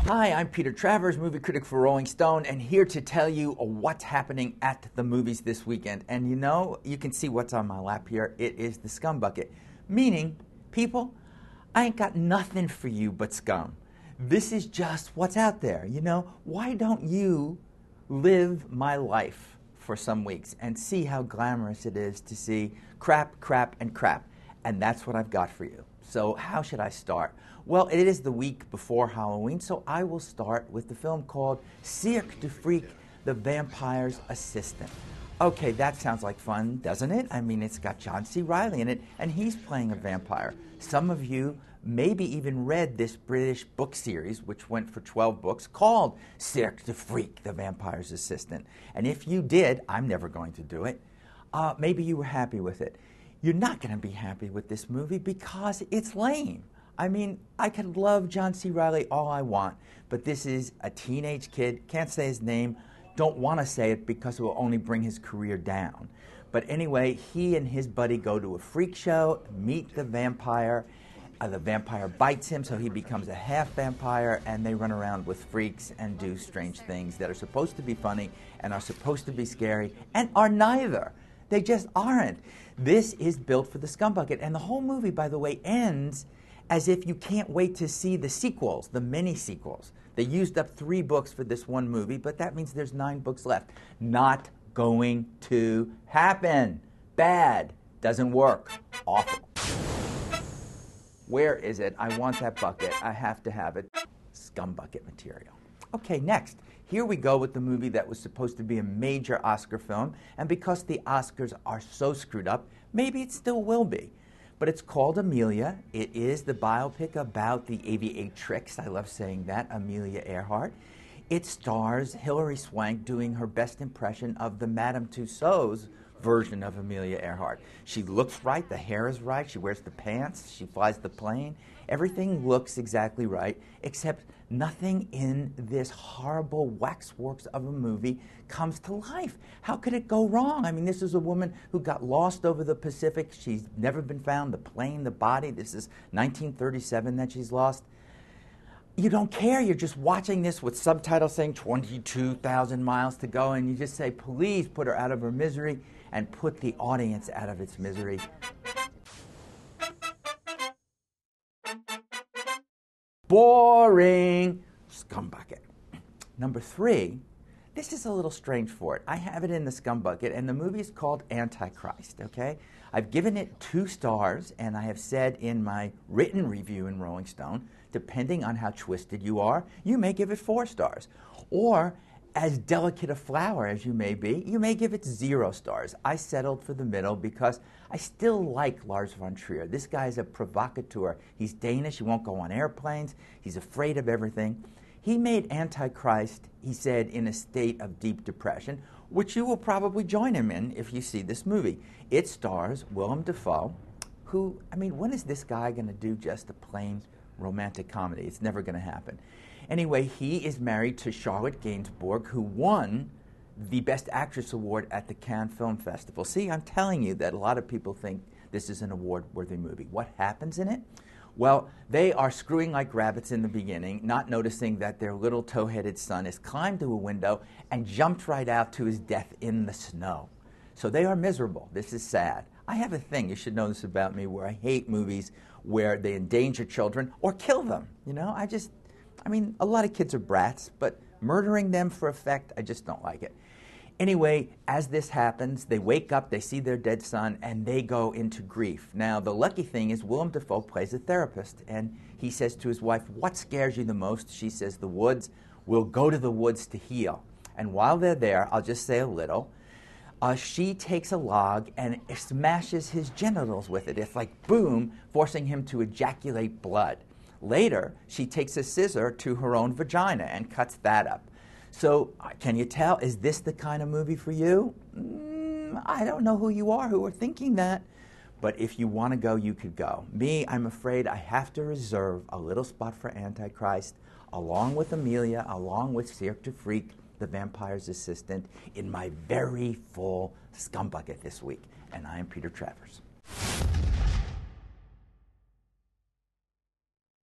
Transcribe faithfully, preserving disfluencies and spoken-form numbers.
Hi, I'm Peter Travers, movie critic for Rolling Stone, and here to tell you what's happening at the movies this weekend. And you know, you can see what's on my lap here. It is the scum bucket. Meaning, people, I ain't got nothing for you but scum. This is just what's out there, you know? Why don't you live my life for some weeks and see how glamorous it is to see crap, crap, and crap? And that's what I've got for you. So how should I start? Well, it is the week before Halloween, so I will start with the film called Cirque du Freak, the Vampire's Assistant. Okay, that sounds like fun, doesn't it? I mean, it's got John C. Reilly in it, and he's playing a vampire. Some of you maybe even read this British book series, which went for twelve books, called Cirque du Freak, the Vampire's Assistant. And if you did, I'm never going to do it, uh, maybe you were happy with it. You're not going to be happy with this movie because it's lame. I mean, I could love John C. Reilly all I want, but this is a teenage kid, can't say his name, don't want to say it because it will only bring his career down. But anyway, he and his buddy go to a freak show, meet the vampire. Uh, the vampire bites him, so he becomes a half vampire, and they run around with freaks and do strange things that are supposed to be funny and are supposed to be scary and are neither. They just aren't. This is built for the scum bucket, and the whole movie, by the way, ends as if you can't wait to see the sequels, the mini sequels. They used up three books for this one movie, but that means there's nine books left. Not going to happen. Bad. Doesn't work. Awful. Where is it? I want that bucket. I have to have it. Scum bucket material. Okay, next. Here we go with the movie that was supposed to be a major Oscar film, and because the Oscars are so screwed up, maybe it still will be. But it's called Amelia. It is the biopic about the aviatrix, I love saying that, Amelia Earhart. It stars Hilary Swank doing her best impression of the Madame Tussauds version of Amelia Earhart. She looks right, the hair is right, she wears the pants, she flies the plane. Everything looks exactly right, except nothing in this horrible waxworks of a movie comes to life. How could it go wrong? I mean, this is a woman who got lost over the Pacific. She's never been found, the plane, the body. This is nineteen thirty-seven that she's lost. You don't care. You're just watching this with subtitles saying twenty-two thousand miles to go, and you just say, please put her out of her misery and put the audience out of its misery. Boring. Scum bucket. Number three, this is a little strange for it. I have it in the scum bucket, and the movie is called Antichrist, okay? I've given it two stars, and I have said in my written review in Rolling Stone, depending on how twisted you are, you may give it four stars. Or, as delicate a flower as you may be, you may give it zero stars. I settled for the middle because I still like Lars von Trier. This guy's a provocateur. He's Danish, he won't go on airplanes, he's afraid of everything. He made Antichrist, he said, in a state of deep depression, which you will probably join him in if you see this movie. It stars Willem Dafoe, who, I mean, when is this guy going to do just a plain romantic comedy? It's never going to happen. Anyway, he is married to Charlotte Gainsbourg, who won the Best Actress Award at the Cannes Film Festival. See, I'm telling you that a lot of people think this is an award-worthy movie. What happens in it? Well, they are screwing like rabbits in the beginning, not noticing that their little tow-headed son has climbed to a window and jumped right out to his death in the snow. So they are miserable. This is sad. I have a thing, you should know this about me, where I hate movies where they endanger children or kill them. You know, I just, I mean, a lot of kids are brats, but murdering them for effect, I just don't like it. Anyway, as this happens, they wake up, they see their dead son, and they go into grief. Now, the lucky thing is Willem Dafoe plays a therapist, and he says to his wife, what scares you the most? She says, the woods. We'll go to the woods to heal. And while they're there, I'll just say a little, uh, she takes a log and smashes his genitals with it. It's like, boom, forcing him to ejaculate blood. Later, she takes a scissor to her own vagina and cuts that up. So, can you tell, is this the kind of movie for you? Mm, I don't know who you are who are thinking that, but if you want to go, you could go. Me, I'm afraid I have to reserve a little spot for Antichrist, along with Amelia, along with Cirque du Freak, the Vampire's Assistant, in my very full scum bucket this week. And I am Peter Travers.